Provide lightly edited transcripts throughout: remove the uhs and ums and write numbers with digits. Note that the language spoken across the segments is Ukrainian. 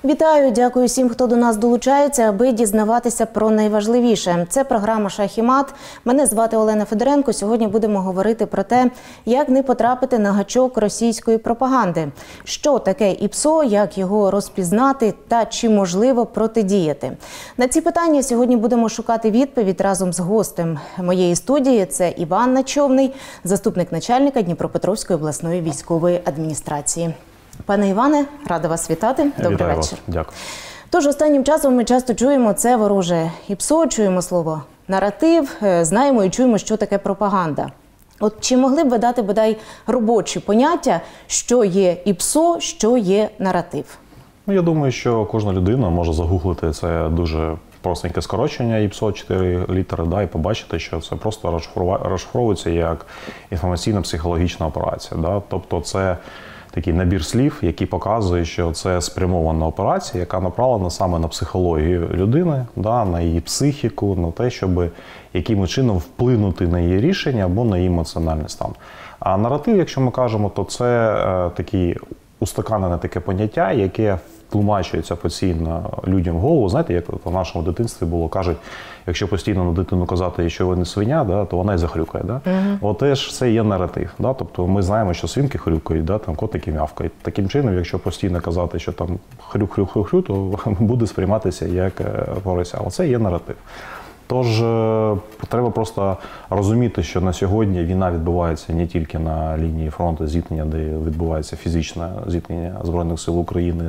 Вітаю, дякую всім, хто до нас долучається, аби дізнаватися про найважливіше. Це програма «Шах і мат». Мене звати Олена Федоренко. Сьогодні будемо говорити про те, як не потрапити на гачок російської пропаганди. Що таке ІПСО, як його розпізнати та чи можливо протидіяти. На ці питання сьогодні будемо шукати відповідь разом з гостем моєї студії. Це Іван Начовний, заступник начальника Дніпропетровської обласної військової адміністрації. Пане Іване, рада вас вітати. Добрий вечір. Дякую. Тож останнім часом ми часто чуємо це вороже ІПСО, чуємо слово наратив, знаємо і чуємо, що таке пропаганда. От чи могли б ви дати, бодай, робочі поняття, що є ІПСО, що є наратив? Я думаю, що кожна людина може загуглити це дуже простеньке скорочення ІПСО, 4 літери, і побачити, що це просто розшифровується як інформаційно-психологічна операція. Тобто це такий набір слів, який показує, що це спрямована операція, яка направлена саме на психологію людини, на її психіку, на те, щоб якимось чином вплинути на її рішення або на її емоціональний стан. А наратив, якщо ми кажемо, то це такий устаканене таке поняття, яке тлумачується постійно людям в голову. Знаєте, як в нашому дитинстві було, кажуть, якщо постійно на дитину казати, що ви не свиня, то вона і захрюкає. Теж це є наратив. Тобто ми знаємо, що свинки хрюкають, там котики мявкають. Таким чином, якщо постійно казати, що там хрюк-хрюк-хрюк, то буде сприйматися як порося. Оце є наратив. Тож треба просто розуміти, що на сьогодні війна відбувається не тільки на лінії фронту зіткнення, де відбувається фізичне зіткнення Збройних сил України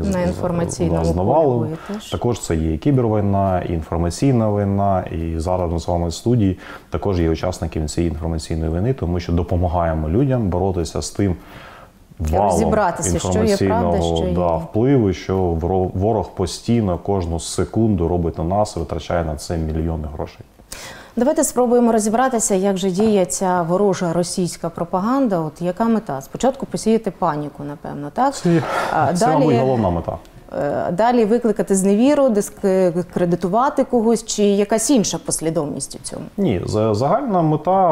з навалом. Також це є і кібервійна, і інформаційна війна, і зараз ми з вами в студії також є учасниками цієї інформаційної війни, тому що допомагаємо людям боротися з тим валом інформаційного впливу, що ворог постійно кожну секунду робить на нас і витрачає на це мільйони грошей. Давайте спробуємо розібратися, як же діє ця ворожа російська пропаганда. От яка мета? Спочатку посіяти паніку, напевно, так? Це мабуть, головна мета. Далі викликати зневіру, дискредитувати когось, чи якась інша послідовність у цьому? Ні, загальна мета,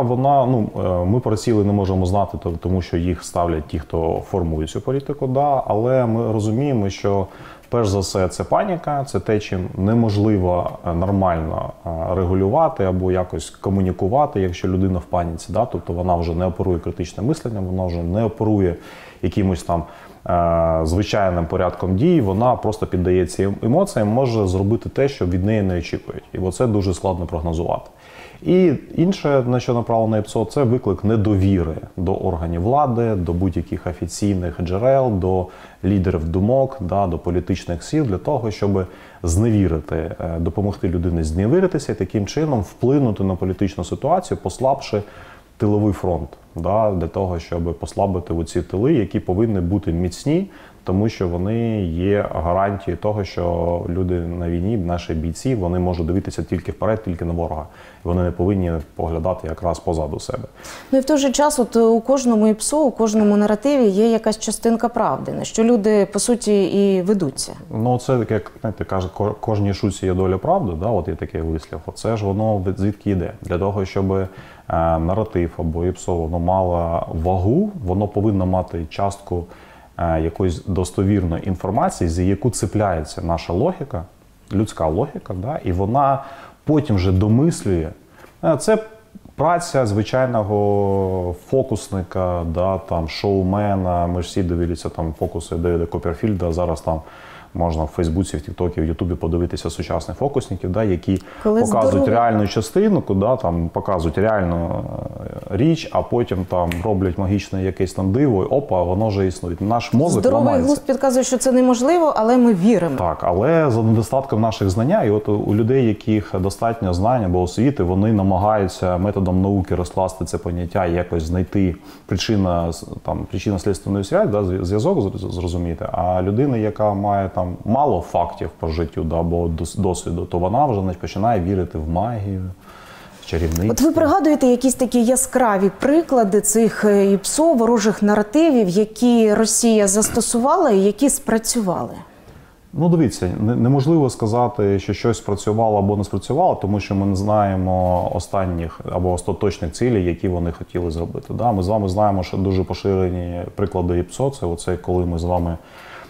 ми про цілі не можемо знати, тому що їх ставлять ті, хто формує цю політику, але ми розуміємо, що перш за все це паніка, це те, чим неможливо нормально регулювати або якось комунікувати, якщо людина в паніці. Тобто вона вже не оперує критичним мисленням, вона вже не оперує якимось там звичайним порядком дій, вона просто піддається емоціям, може зробити те, що від неї не очікують. І оце дуже складно прогнозувати. І інше, на що направлено ІПСО, це виклик недовіри до органів влади, до будь-яких офіційних джерел, до лідерів думок, до політичних сил, для того, щоб зневірити, допомогти людині зневіритися і таким чином вплинути на політичну ситуацію, послабши тиловий фронт, для того, щоб послабити оці тили, які повинні бути міцні, тому що вони є гарантією того, що люди на війні, наші бійці, вони можуть дивитися тільки вперед, тільки на ворога. Вони не повинні поглядати якраз позаду себе. І в той же час у кожному ІПСО, у кожному наративі є якась частинка правди, на що люди, по суті, і ведуться. Це, як знаєте, кажуть, кожній шутці є доля правди, є такий вислів. Це ж воно звідки йде? Для того, щоб наратив або ІПСО, воно мало вагу, воно повинно мати частку якоїсь достовірної інформації, за яку цепляється наша логіка, людська логіка, і вона потім вже домислює. Це праця звичайного фокусника, шоумена. Ми ж всі дивилися фокуси Девіда Копперфільда, зараз можна в Фейсбуці, в Тіктокі, в Ютубі подивитися сучасних фокусників, які показують реальну частинку, показують реальну річ, а потім роблять магічне якесь диво, і опа, воно вже існує. Наш мозок ламається. Здоровий глузд підказує, що це неможливо, але ми віримо. Так, але за недостатком наших знання, і у людей, яких достатньо знань або освіти, вони намагаються методом науки розкласти це поняття, якось знайти причинно-слідственну зв'язок, зрозуміти. А людина, яка має мало фактів по життю або досвіду, то вона вже починає вірити в магію, в чарівництво. От ви пригадуєте якісь такі яскраві приклади цих ІПСО, ворожих наративів, які Росія застосувала і які спрацювали? Дивіться, неможливо сказати, що щось спрацювало або не спрацювало, тому що ми не знаємо останніх або остаточних цілей, які вони хотіли зробити. Ми з вами знаємо, що дуже поширені приклади ІПСО, це коли ми з вами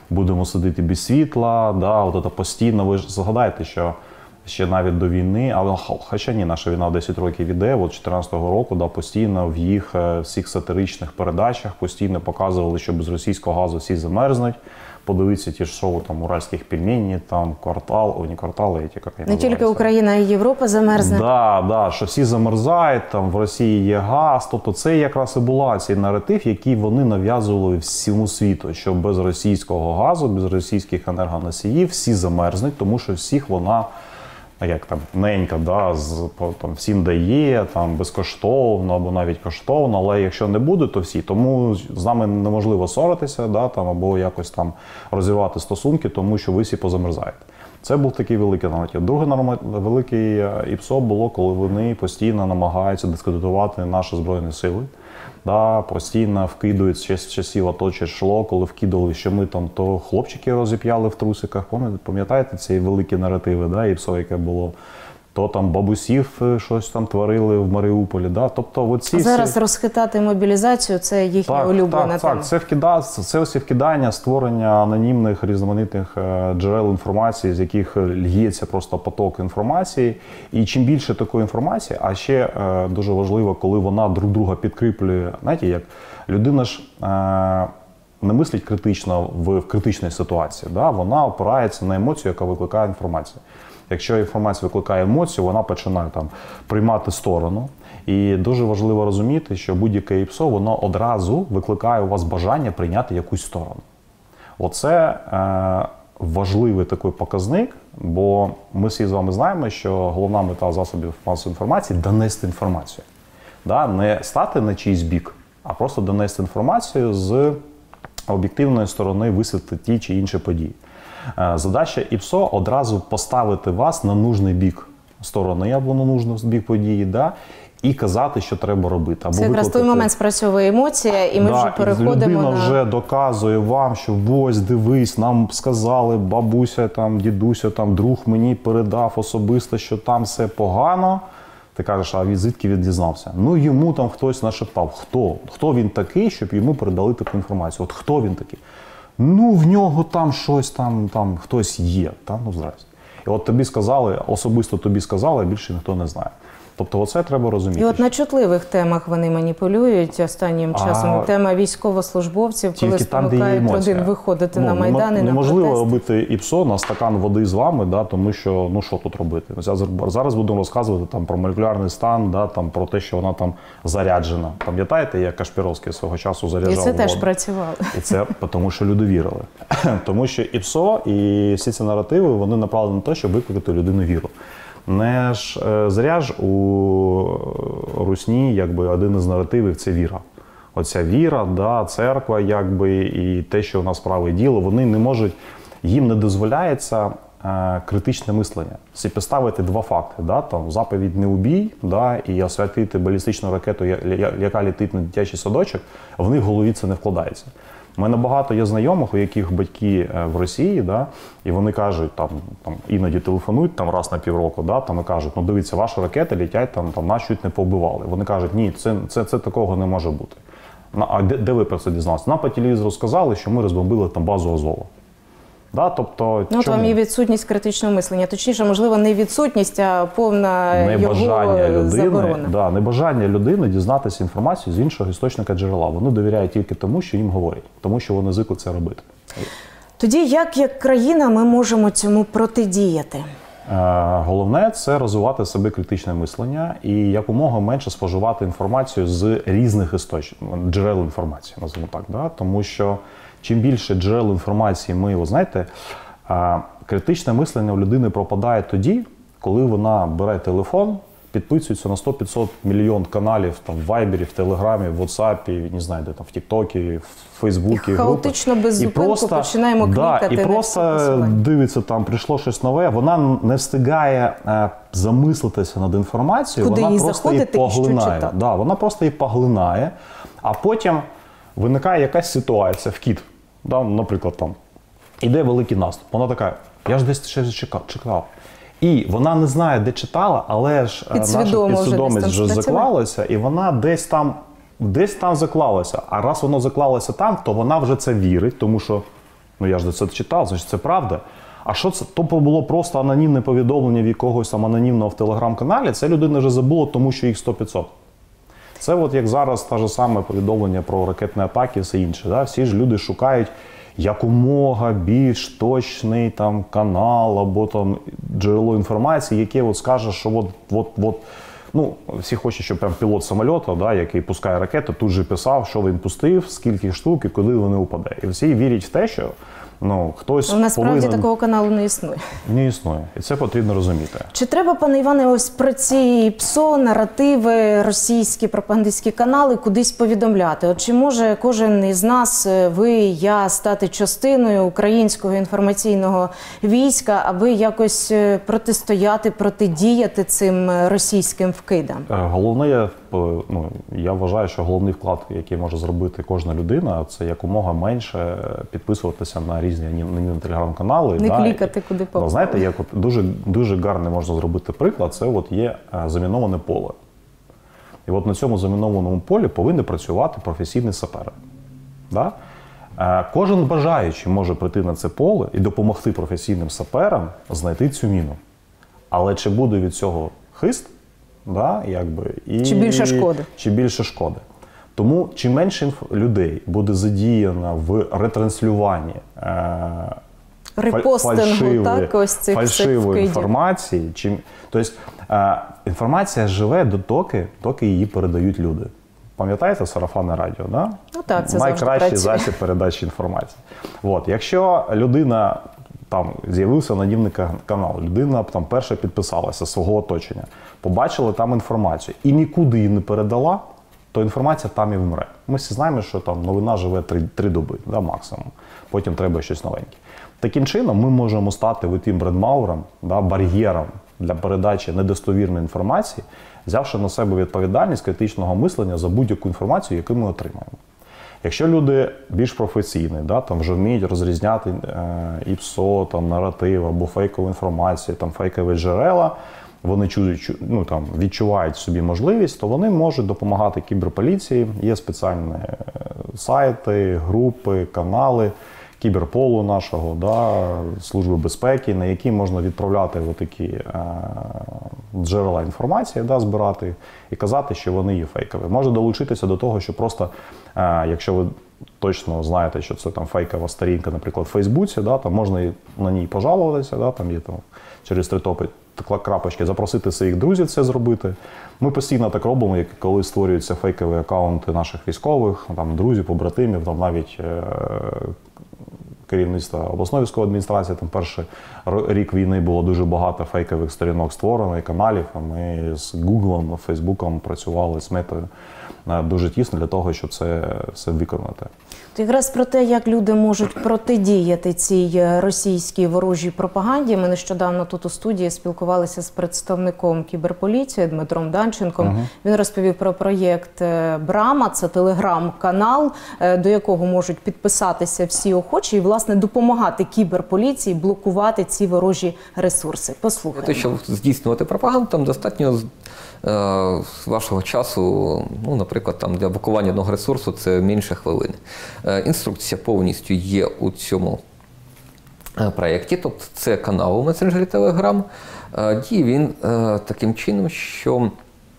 будемо сидіти без світла, да, от це постійно. Ви ж згадайте, що ще навіть до війни, але хоча ні, наша війна 10 років іде, от 14-го року, да, постійно в їх всіх сатиричних передачах постійно показували, що без російського газу всі замерзнуть. Подивіться ті ж шоу там уральських пельменей, там квартал, не квартали, а ті, як не тільки Україна, і Європа замерзне. Да, що всі замерзають, там в Росії є газ. Тобто це якраз і була цей наратив, який вони нав'язували всьому світу, що без російського газу, без російських енергоносіїв всі замерзнуть, тому що всіх вона як там ненька, да, там, всім дає, там, безкоштовно або навіть коштовно, але якщо не буде, то всі. Тому з нами неможливо ссоритися, да, там, або якось там розірвати стосунки, тому що ви всі позамерзаєте. Це був такий великий наратив. Друге великий ІПСО було, коли вони постійно намагаються дискредитувати наші Збройні Сили. Да, постійно вкидують з часів АТО чи ШЛО, коли вкидали, що ми там то хлопчики розіп'яли в трусиках. Пам'ятаєте ці великі наративи, да, ІПСО, яке було? То там бабусів щось там творили в Маріуполі. Да? Тобто, оці зараз всі... розхитати мобілізацію – це їхня улюблена тема. Це ось вкидання, створення анонімних різноманітних джерел інформації, з яких льється просто поток інформації. І чим більше такої інформації, а ще дуже важливо, коли вона друг друга підкріплює, знаєте, як людина ж не мислить критично в критичній ситуації, да? Вона опирається на емоцію, яка викликає інформацію. Якщо інформація викликає емоцію, вона починає там приймати сторону. І дуже важливо розуміти, що будь-яке ІПСО, воно одразу викликає у вас бажання прийняти якусь сторону. Оце важливий такий показник, бо ми всі з вами знаємо, що головна мета засобів масової інформації – донести інформацію. Да? Не стати на чийсь бік, а просто донести інформацію з об'єктивної сторони, висвітлити ті чи інші події. Задача ІПСО одразу поставити вас на нужний бік сторони, або на нужний бік події, да, і казати, що треба робити. Або це якраз той момент спрацьовує емоція, і ми вже переходимо на... людина вже доказує вам, що ось, дивись, нам сказали, бабуся, там, дідуся, там, друг мені передав особисто, що там все погано. Ти кажеш, а звідки він дізнався? Ну, йому там хтось нашептав. Хто? Хто він такий, щоб йому передали таку інформацію? От хто він такий? Ну, в нього там щось, там хтось є. Ну, здрасте. І от тобі сказали, особисто тобі сказали, а більше ніхто не знає. Тобто оце треба розуміти. І от на чутливих темах вони маніпулюють останнім часом. Тема військовослужбовців, коли спонукають родин виходити на Майдани, на протести. Неможливо робити ІПСО на стакан води з вами, да, тому що, ну що тут робити? Зараз будемо розказувати там, про молекулярний стан, да, там, про те, що вона там заряджена. Пам'ятаєте, як Кашпіровський свого часу заряджав воду? І це теж працювало. І це тому, що люди вірили. Тому що ІПСО і всі ці наративи, вони направлені на те, щоб викликати людину віру. Не ж зря ж у Русні, якби, один із наративів – це віра. Оця віра, да, церква, якби, і те, що у нас праве діло, вони не можуть, їм не дозволяється критичне мислення. Поставити два факти, да, там, заповідь «не убій», да, і освятити балістичну ракету, яка летить на дитячий садочок, в них в голові це не вкладається. У мене багато є знайомих, у яких батьки в Росії, да, і вони кажуть, там іноді телефонують там, раз на півроку, да, там, і кажуть, ну дивіться, ваші ракети летять, там нас чуть не повбивали. Вони кажуть, ні, це такого не може бути. А де ви про це дізналися? Нам по телевізору сказали, що ми розбомбили там базу Азова. Да, тобто, ну, там і відсутність критичного мислення. Точніше, можливо, не відсутність, а повна його заборона. Да, небажання людини дізнатися інформацію з іншого істочника джерела. Вони довіряють тільки тому, що їм говорять, тому що вони звикли це робити. Тоді як країна ми можемо цьому протидіяти? Головне – це розвивати в собі критичне мислення і якомога менше споживати інформацію з різних джерел інформації, називаємо так. Да? Тому що чим більше джерел інформації ми, ви знаєте, критичне мислення у людини пропадає тоді, коли вона бере телефон, підписується на 100-500 мільйон каналів там, в Вайбері, в Телеграмі, в WhatsApp, не знаю, де там, в Тіктокі, в Фейсбуці. І хаотично, без зупинку починаємо клікати. І просто дивиться, там прийшло щось нове, вона не встигає замислитися над інформацією, куди вона просто її поглинає. Да, вона просто її поглинає, а потім виникає якась ситуація, вкид. Да, наприклад, там іде великий наступ. Вона така, я ж десь щось чекав. І вона не знає, де читала, але ж наша підсвідомість вже заклалася, і вона десь там заклалася. А раз воно заклалося там, то вона вже це вірить, тому що Ну я ж це читав, значить це правда. А що це? То було просто анонімне повідомлення в якогось там анонімного в телеграм-каналі, це людина вже забула, тому що їх 100-500. Це от як зараз те ж саме повідомлення про ракетні атаки і все інше. Да? Всі ж люди шукають якомога більш точний там канал або там джерело інформації, яке от скаже, що от. Ну, всі хочуть, щоб прям пілот самольоту, да, який пускає ракети, тут же писав, що він пустив, скільки штук і куди вони упаде. І всі вірять в те, що хтось насправді повинен... такого каналу не існує. Не існує. І це потрібно розуміти. Чи треба, пане Іване, ось про ці ПСО, наративи, російські пропагандистські канали кудись повідомляти? От чи може кожен із нас, ви, я, стати частиною українського інформаційного війська, аби якось протистояти, протидіяти цим російським вкидам? Головне, я вважаю, що головний вклад, який може зробити кожна людина, це якомога менше підписуватися на різні анонімні телеграм-канали. Не клікати куди попало. Знаєте, як от дуже гарний можна зробити приклад, це от є заміноване поле. І от на цьому замінованому полі повинні працювати професійні сапери. Да? Кожен бажаючий може прийти на це поле і допомогти професійним саперам знайти цю міну. Але чи буде від цього хист? Да, чи більше шкоди. Чи більше шкоди. Тому чим менше людей буде задіяно в ретранслюванні фальшивої інформації, тобто інформація живе доки її передають люди. Пам'ятаєте сарафанне радіо? Да? Ну так, це найкращий засіб передачі інформації. От, якщо людина, там з'явився анонімний канал, людина там перша підписалася з свого оточення, побачила там інформацію і нікуди її не передала, то інформація там і вмре. Ми всі знаємо, що там новина живе 3 доби, да, максимум. Потім треба щось новеньке. Таким чином ми можемо стати тим брендмауером, да, бар'єром для передачі недостовірної інформації, взявши на себе відповідальність критичного мислення за будь-яку інформацію, яку ми отримаємо. Якщо люди більш професійні, да, там вже вміють розрізняти ІПСО, там, наратив або фейкову інформацію, там, фейкові джерела, вони відчувають в собі можливість, то вони можуть допомагати кіберполіції. Є спеціальні сайти, групи, канали кіберполу нашого, да, Служби безпеки, на які можна відправляти такі джерела інформації, да, збирати і казати, що вони є фейкові. Може долучитися до того, що просто, якщо ви точно знаєте, що це там фейкова сторінка, наприклад, в Фейсбуці, да, там можна на ній пожалуватися, да, там є там через 3 крапочки, запросити своїх друзів це зробити. Ми постійно так робимо, як коли створюються фейкові акаунти наших військових, там, друзів, побратимів, там навіть керівництва обласної військової адміністрації, там перший рік війни було дуже багато фейкових сторінок створено і каналів. Ми з Гуглом, Фейсбуком працювали, з Метою дуже тісно для того, щоб це все виконати. Якраз про те, як люди можуть протидіяти цій російській ворожій пропаганді. Ми нещодавно тут у студії спілкувалися з представником кіберполіції Дмитром Данченком. Він розповів про проєкт «Брама». Це телеграм-канал, до якого можуть підписатися всі охочі і, власне, допомагати кіберполіції блокувати ці ворожі ресурси. Послухаємо. Те, щоб здійснювати пропаганду, там достатньо з вашого часу, наприклад, там для блокування одного ресурсу це менше хвилини. Інструкція повністю є у цьому проєкті, тобто це канал у месенджері Telegram. Діє він таким чином, що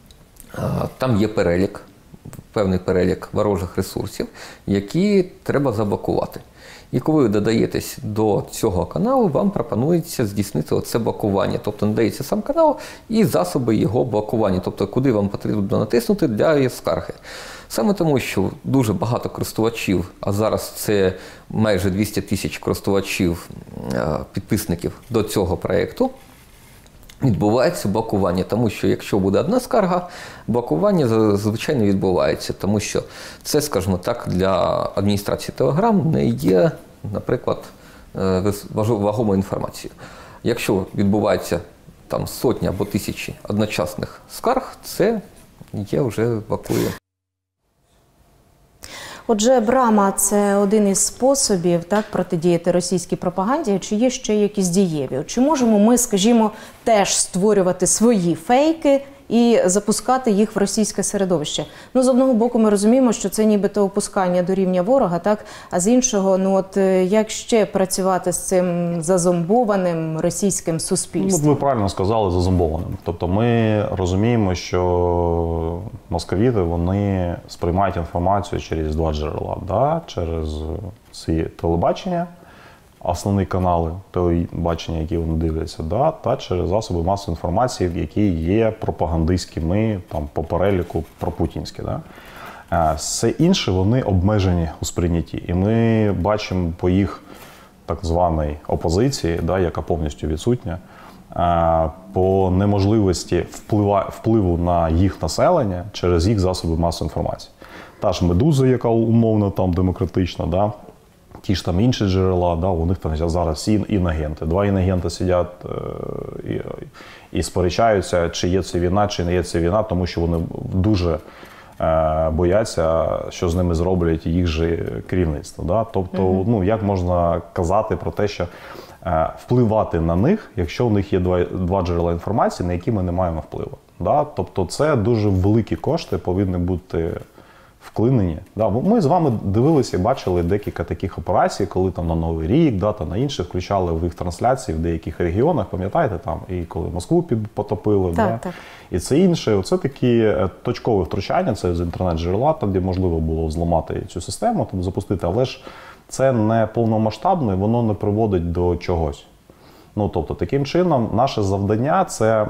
там є певний перелік ворожих ресурсів, які треба заблокувати. І коли ви додаєтесь до цього каналу, вам пропонується здійснити оце блокування. Тобто надається сам канал і засоби його блокування, тобто куди вам потрібно натиснути для скарги. Саме тому, що дуже багато користувачів, а зараз це майже 200 тисяч користувачів, підписників до цього проєкту, відбувається блокування, тому що якщо буде одна скарга, блокування звичайно відбувається, тому що це, скажімо так, для адміністрації Telegram не є, наприклад, вагомою інформацією. Якщо відбувається там сотні або тисячі одночасних скарг, це є вже блокує. Отже, Брама – це один із способів протидіяти російській пропаганді. Чи є ще якісь дієві? Чи можемо ми, скажімо, теж створювати свої фейки і запускати їх в російське середовище. Ну, з одного боку, ми розуміємо, що це нібито опускання до рівня ворога, так? А з іншого, ну от як ще працювати з цим зазомбованим російським суспільством? Ну, ви правильно сказали, зазомбованим. Тобто ми розуміємо, що московіти, вони сприймають інформацію через два джерела, да? Через ці телебачення, основні канали телебачення, які вони дивляться, да? Та через засоби масової інформації, які є пропагандистськими, там, по переліку пропутінські. Да? Все інше, вони обмежені у сприйнятті. І ми бачимо по їх так званій опозиції, да, яка повністю відсутня, по неможливості впливу на їх населення через їх засоби масової інформації. Та ж «Медуза», яка умовно там демократична, да, ті ж там інші джерела, да, у них там зараз всі інагенти. Два інагенти сидять і сперечаються, чи є це війна, чи не є це війна, тому що вони дуже бояться, що з ними зроблять їх же керівництво. Да? Тобто, ну, як можна казати про те, що впливати на них, якщо у них є два джерела інформації, на які ми не маємо впливу. Да? Тобто це дуже великі кошти повинні бути вклинені. Да? Ми з вами дивилися і бачили декілька таких операцій, коли там на Новий рік, да, та на інших включали в їх трансляції в деяких регіонах, пам'ятаєте, там, і коли Москву потопили. Так, да? так. І це інше. Оце такі точкові втручання, це з інтернет-джерела, там, де можливо було взламати цю систему, там, запустити, але ж це не повномасштабно, і воно не приводить до чогось. Ну, тобто, таким чином, наше завдання – це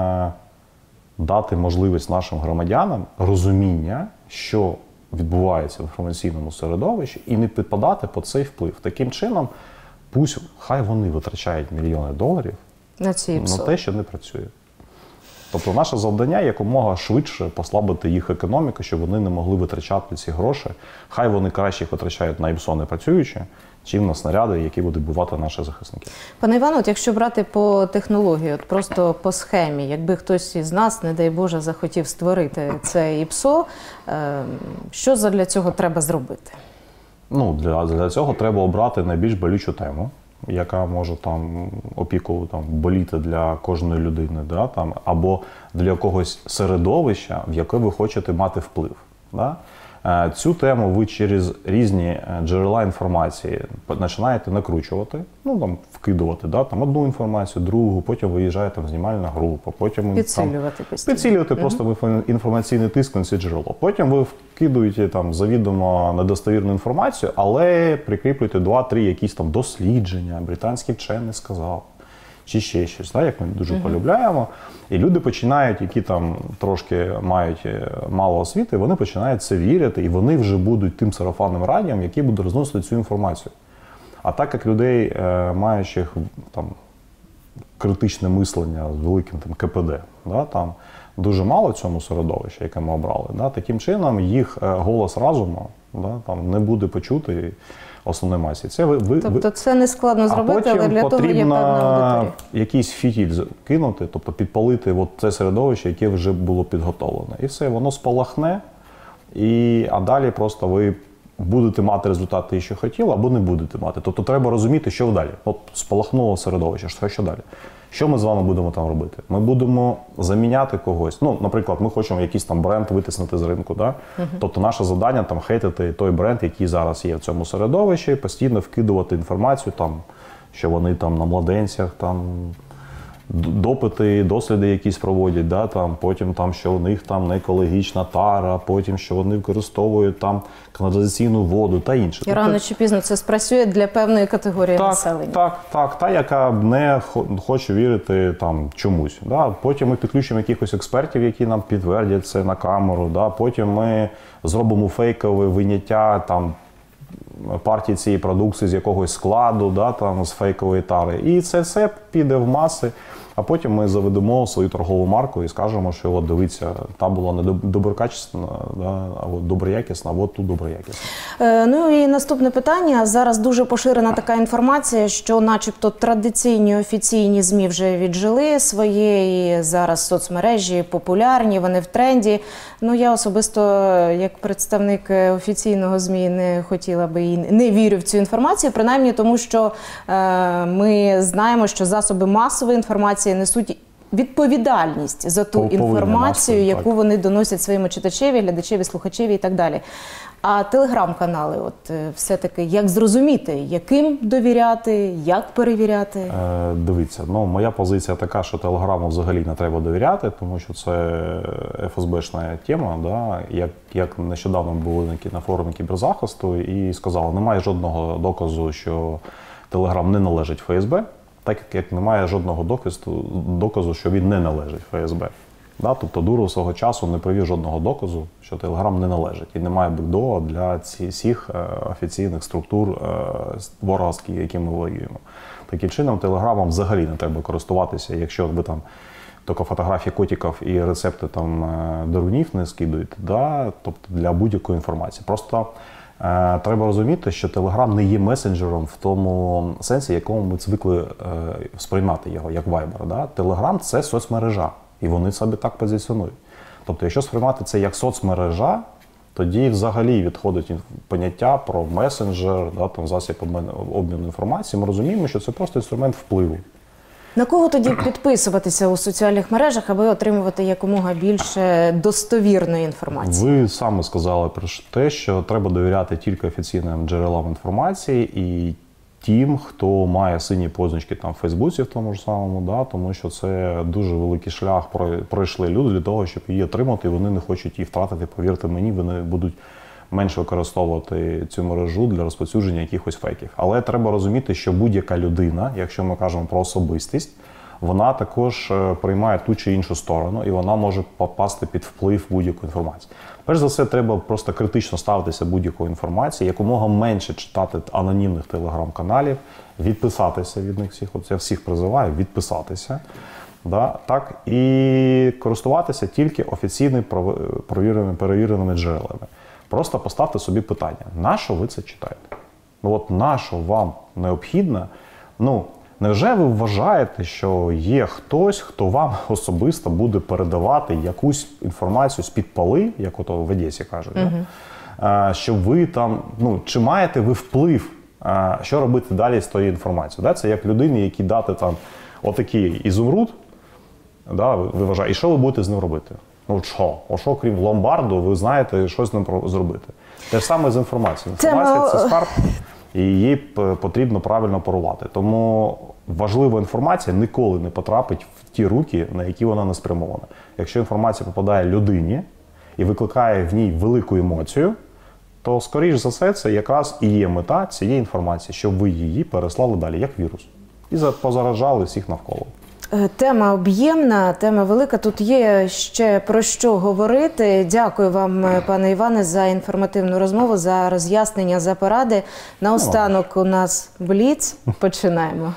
дати можливість нашим громадянам розуміння, що відбувається в інформаційному середовищі, і не підпадати по цей вплив. Таким чином, хай вони витрачають мільйони доларів на те, що не працює. Тобто наше завдання якомога швидше послабити їх економіку, щоб вони не могли витрачати ці гроші. Хай вони краще їх витрачають на іпсони працюючі, чим на снаряди, які будуть бувати наші захисники. Пане Іване, от якщо брати по технології, от просто по схемі, якби хтось із нас, не дай Боже, захотів створити це ІПСО, що для цього треба зробити? Ну, для цього треба обрати найбільш болючу тему, яка може там опіку там боліти для кожної людини, да, там, або для якогось середовища, в яке ви хочете мати вплив. Да? Цю тему ви через різні джерела інформації починаєте накручувати, ну, там, вкидувати, да, там, одну інформацію, другу, потім виїжджає там знімальна група, потім підсилювати постійно. Підсилювати просто інформаційний тиск на ці джерело. Потім ви вкидуєте там завідомо недостовірну інформацію, але прикріплюєте 2-3 якісь там дослідження, британський вчений сказав, чи ще щось, да, як ми дуже полюбляємо. І люди починають, які там трошки мають мало освіти, вони починають це вірити, і вони вже будуть тим сарафанним радієм, який буде розносити цю інформацію. А так як людей, маючих там критичне мислення з великим там КПД, да, там дуже мало в цьому середовищі, яке ми обрали, да, таким чином їх голос разуму, да, там не буде почути основної масі. Тобто це не складно зробити, але для того є певна аудиторія. Якийсь фітіль кинути, тобто підпалити от це середовище, яке вже було підготовлене. І все, воно спалахне, а далі просто ви будете мати результат той, що хотіли, або не будете мати. Тобто треба розуміти, що далі. От спалахнуло середовище, що далі? Що ми з вами будемо там робити? Ми будемо заміняти когось. Ну, наприклад, ми хочемо якийсь там бренд витиснути з ринку. Да? Тобто наше завдання там хейтити той бренд, який зараз є в цьому середовищі, постійно вкидувати інформацію, там, що вони там на младенцях, там, допити, досліди якісь проводять, да, там, потім там, що у них там не екологічна тара, потім, що вони використовують там каналізаційну воду та інше. І рано чи пізно це спрацює для певної категорії населення. Так, та, яка не хоче вірити там чомусь. Да. Потім ми підключимо якихось експертів, які нам підтвердять це на камеру, да. Потім ми зробимо фейкове виняття там партії цієї продукції з якогось складу, да, там, з фейкової тари. І це все піде в маси. А потім ми заведемо свою торгову марку і скажемо, що от дивіться, там була не доброкачественна, да, а от доброякісна, а от тут доброякісна. Ну і наступне питання. Зараз дуже поширена така інформація, що начебто традиційні офіційні ЗМІ вже віджили своє, і зараз соцмережі популярні, вони в тренді. Ну я особисто, як представник офіційного ЗМІ, не хотіла би і не вірю в цю інформацію, принаймні тому, що ми знаємо, що засоби масової інформації несуть відповідальність за ту Повинні інформацію, нас, яку так. вони доносять своєму читачеві, глядачеві, слухачеві і так далі. А телеграм-канали, все-таки, як зрозуміти, яким довіряти, як перевіряти? Дивіться, моя позиція така, що Телеграму взагалі не треба довіряти, тому що це ФСБшна тема. Да? Як нещодавно були на форумі кіберзахисту і сказали, немає жодного доказу, що Телеграм не належить ФСБ, так як немає жодного доказу, що він не належить ФСБ. Да? Тобто Дуров свого часу не привів жодного доказу, що Телеграм не належить. І немає бекдора для всіх офіційних структур ворогських, які ми воюємо. Таким чином, Телеграмом взагалі не треба користуватися, якщо ви там тільки фотографії котиків і рецепти там дерунів не скидуєте, да? Тобто для будь-якої інформації. Просто треба розуміти, що Телеграм не є месенджером в тому сенсі, якому ми звикли сприймати його, як Viber. Да? Телеграм – це соцмережа. І вони себе так позиціонують. Тобто, якщо сприймати це як соцмережа, тоді взагалі відходить поняття про месенджер, да, там, засіб обміну інформації. Ми розуміємо, що це просто інструмент впливу. На кого тоді підписуватися у соціальних мережах, аби отримувати якомога більше достовірної інформації? Ви саме сказали про те, що треба довіряти тільки офіційним джерелам інформації і тим, хто має сині позначки там в Фейсбуці в тому ж самому, да, тому що це дуже великий шлях пройшли люди для того, щоб її отримати, і вони не хочуть її втратити. Повірте мені, вони будуть менше використовувати цю мережу для розповсюдження якихось фейків. Але треба розуміти, що будь-яка людина, якщо ми кажемо про особистість, вона також приймає ту чи іншу сторону, і вона може попасти під вплив будь-якої інформації. Перш за все, треба просто критично ставитися будь-якої інформації, якомога менше читати анонімних телеграм-каналів, відписатися від них всіх. От я всіх призиваю відписатися. Да, так, і користуватися тільки офіційними перевіреними джерелами. Просто поставте собі питання, на що ви це читаєте? На що вам необхідно? Невже ви вважаєте, що є хтось, хто вам особисто буде передавати якусь інформацію з-під поли, як ото в Одесі кажуть, що ви там, чи маєте ви вплив, що робити далі з тією інформацією? Да? Це як людині, якій дати там отакий ізумруд, да, ви вважаєте, і що ви будете з ним робити? Що, крім ломбарду, ви знаєте, що з ним зробити? Те ж саме з інформацією. Інформація – це скарб, і її потрібно правильно порувати. Тому важлива інформація ніколи не потрапить в ті руки, на які вона не спрямована. Якщо інформація попадає людині і викликає в ній велику емоцію, то, скоріш за все, це якраз і є мета цієї інформації, щоб ви її переслали далі, як вірус. І позаражали всіх навколо. Тема об'ємна, тема велика. Тут є ще про що говорити. Дякую вам, пане Іване, за інформативну розмову, за роз'яснення, за поради. Наостанок у нас бліц. Починаємо.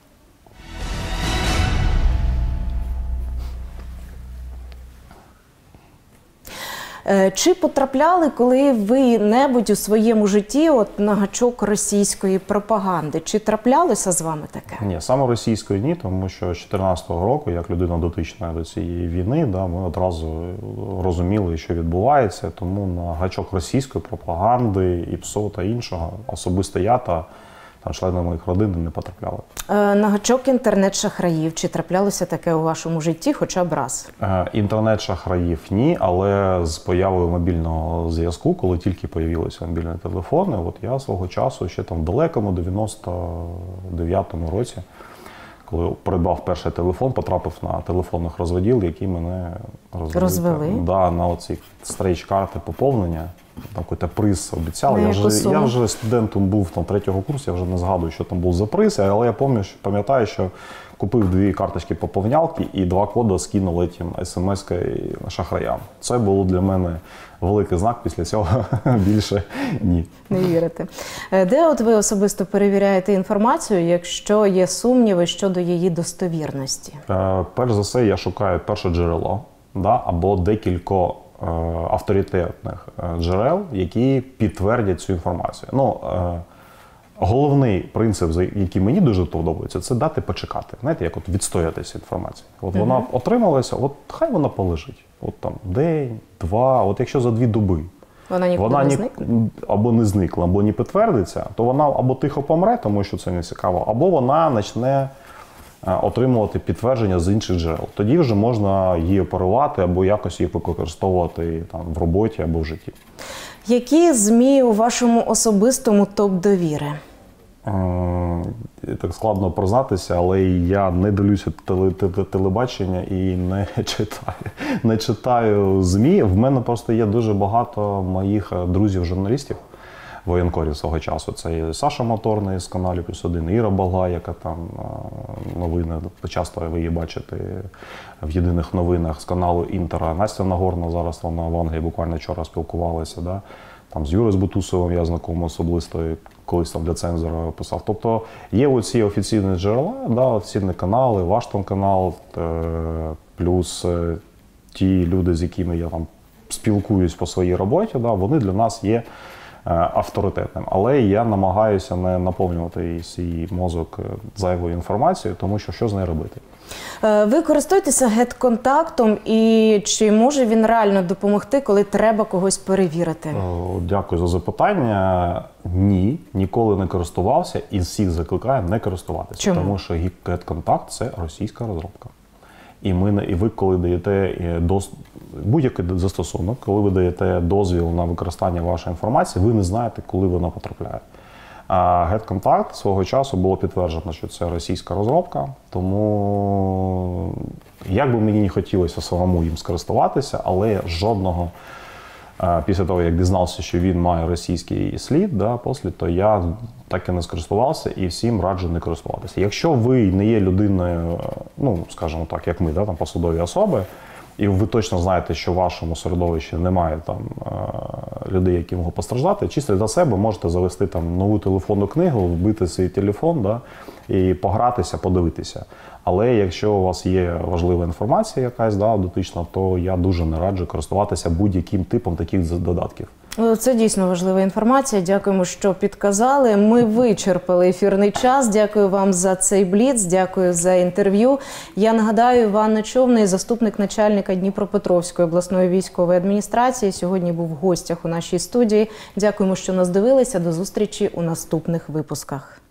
Чи потрапляли коли-небудь у своєму житті на гачок російської пропаганди? Чи траплялося з вами таке? Ні, саме російської ні, тому що з 2014 року, як людина дотична до цієї війни, ми одразу розуміли, що відбувається, тому на гачок російської пропаганди, ІПСО та іншого особисто я та члени моїх родин не потрапляли. На гачок інтернет-шахраїв. Чи траплялося таке у вашому житті хоча б раз? Інтернет-шахраїв ні, але з появою мобільного зв'язку, коли тільки появилися мобільні телефони, я свого часу ще там в далекому 99-му році, коли придбав перший телефон, потрапив на телефонних розводіл, які мене розвели. Да, на оці стрейч-карти поповнення. Там якийсь приз обіцяли. Я вже студентом був там 3-го курсу, я вже не згадую, що там був за приз, але я пам'ятаю, що купив 2 карточки поповнялки і 2 коди скинули тим смс-кою шахраям. Це було для мене великий знак, після цього більше ні. Не вірите. Де ви особисто перевіряєте інформацію, якщо є сумніви щодо її достовірності? Перш за все, я шукаю перше джерело, або декілька авторитетних джерел, які підтвердять цю інформацію. Головний принцип, який мені дуже подобається, це дати почекати. Знаєте, як відстоятися інформацію. Вона отрималася, хай вона полежить. Там день, 2, якщо за 2 доби вона нікуди не зникне? Або не зникла, або не підтвердиться, то вона або тихо помре, тому що це не цікаво, або вона почне отримувати підтвердження з інших джерел. Тоді вже можна її оперувати або якось її використовувати там, в роботі або в житті. Які ЗМІ у вашому особистому топ-довіри? Так складно признатися, але я не дивлюся телебачення і не читаю ЗМІ. В мене просто є дуже багато моїх друзів-журналістів, воєнкорів свого часу. Це і Саша Моторний з каналу +1, Іра Балга, яка там новини, часто ви її бачите в єдиних новинах з каналу Інтера. Настя Нагорна, зараз вона в Англії буквально вчора спілкувалася. Да? Там з Юрою Збутусовим я знайомий особисто, колись там для цензора писав. Тобто є оці офіційні джерела, да, офіційні канали, ваш там канал, плюс ті люди, з якими я там спілкуюсь по своїй роботі, да, вони для нас є авторитетним. Але я намагаюся не наповнювати свій мозок зайвою інформацією, тому що з нею робити? Ви користуєтеся GetContact'ом і чи може він реально допомогти, коли треба когось перевірити? Дякую за запитання. Ні, ніколи не користувався і всіх закликаю не користуватися. Чому? Тому що GetContact – це російська розробка. І ви, коли даєте будь-який застосунок, коли ви даєте дозвіл на використання вашої інформації, ви не знаєте, коли вона потрапляє. А GetContact свого часу було підтверджено, що це російська розробка, тому як би мені не хотілося самому їм скористуватися, але жодного, після того, як дізнався, що він має російський слід, да, послід, то я так і не скористувався і всім раджу не користуватися. Якщо ви не є людиною, ну, скажімо так, як ми, да, там, посадові особи, і ви точно знаєте, що в вашому середовищі немає там людей, які можуть постраждати, чисто для себе можете завести там нову телефонну книгу, вбити свій телефон, да, і погратися, подивитися. Але якщо у вас є важлива інформація якась, да, дотична, то я дуже не раджу користуватися будь-яким типом таких додатків. Це дійсно важлива інформація. Дякуємо, що підказали. Ми вичерпали ефірний час. Дякую вам за цей бліц, дякую за інтерв'ю. Я нагадаю, Іван Нечовний, заступник начальника Дніпропетровської обласної військової адміністрації, сьогодні був в гостях у нашій студії. Дякуємо, що нас дивилися. До зустрічі у наступних випусках.